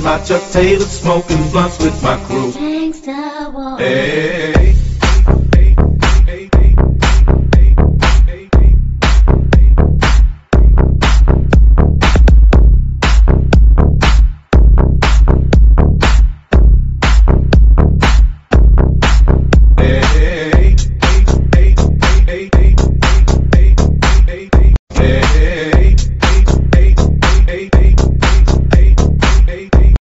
my Chuck Taylor, smoking blunts with my crew. Gangsta walk. Hey.